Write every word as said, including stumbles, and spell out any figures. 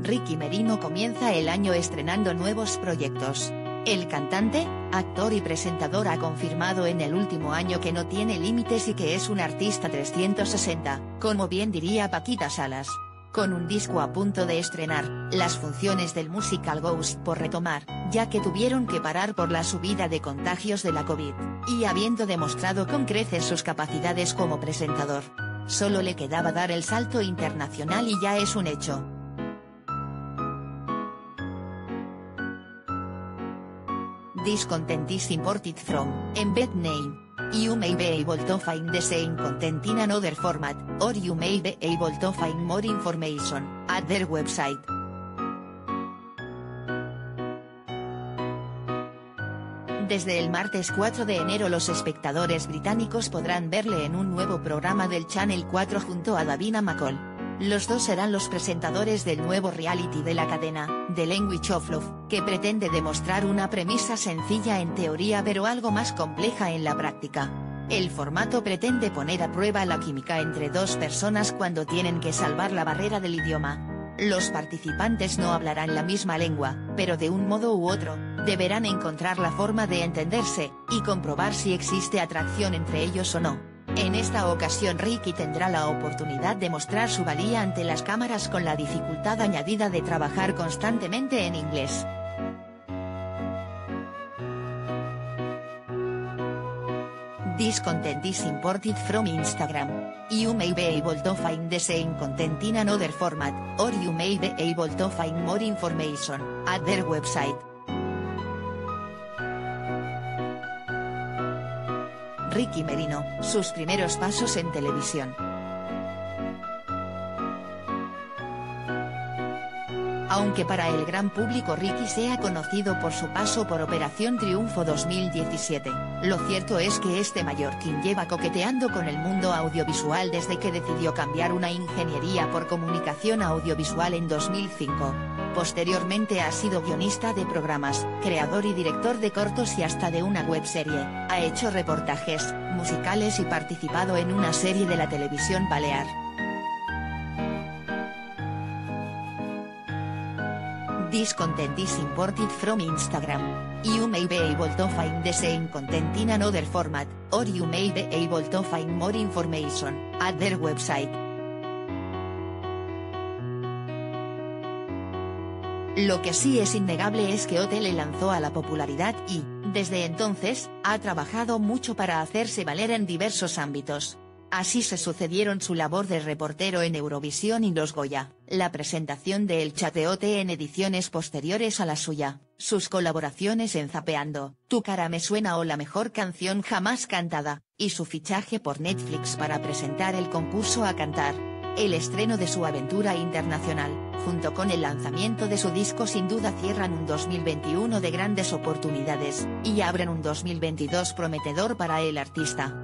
Ricky Merino comienza el año estrenando nuevos proyectos. El cantante, actor y presentador ha confirmado en el último año que no tiene límites y que es un artista trescientos sesenta, como bien diría Paquita Salas. Con un disco a punto de estrenar, las funciones del musical Ghost por retomar, ya que tuvieron que parar por la subida de contagios de la COVID, y habiendo demostrado con creces sus capacidades como presentador. Solo le quedaba dar el salto internacional y ya es un hecho. This content is imported from embed name. You may be able to find the same content in another format, or you may be able to find more information at their website. Desde el martes cuatro de enero los espectadores británicos podrán verle en un nuevo programa del Channel cuatro junto a Davina McCall. Los dos serán los presentadores del nuevo reality de la cadena, The Language of Love, que pretende demostrar una premisa sencilla en teoría pero algo más compleja en la práctica. El formato pretende poner a prueba la química entre dos personas cuando tienen que salvar la barrera del idioma. Los participantes no hablarán la misma lengua, pero de un modo u otro, deberán encontrar la forma de entenderse, y comprobar si existe atracción entre ellos o no. En esta ocasión Ricky tendrá la oportunidad de mostrar su valía ante las cámaras con la dificultad añadida de trabajar constantemente en inglés. This content is imported from Instagram. You may be able to find the same content in another format, or you may be able to find more information at their website. Ricky Merino, sus primeros pasos en televisión. Aunque para el gran público Ricky sea conocido por su paso por Operación Triunfo dos mil diecisiete, lo cierto es que este mallorquín lleva coqueteando con el mundo audiovisual desde que decidió cambiar una ingeniería por comunicación audiovisual en dos mil cinco. Posteriormente ha sido guionista de programas, creador y director de cortos y hasta de una webserie, ha hecho reportajes, musicales y participado en una serie de la televisión balear. This content is imported from Instagram. You may be able to find the same content in another format, or you may be able to find more information at their website. Lo que sí es innegable es que O T le lanzó a la popularidad y, desde entonces, ha trabajado mucho para hacerse valer en diversos ámbitos. Así se sucedieron su labor de reportero en Eurovisión y los Goya, la presentación de El Chat de O T en ediciones posteriores a la suya, sus colaboraciones en Zapeando, Tu cara me suena o La mejor canción jamás cantada, y su fichaje por Netflix para presentar el concurso A Cantar. El estreno de su aventura internacional, junto con el lanzamiento de su disco sin duda cierran un dos mil veintiuno de grandes oportunidades, y abren un dos mil veintidós prometedor para el artista.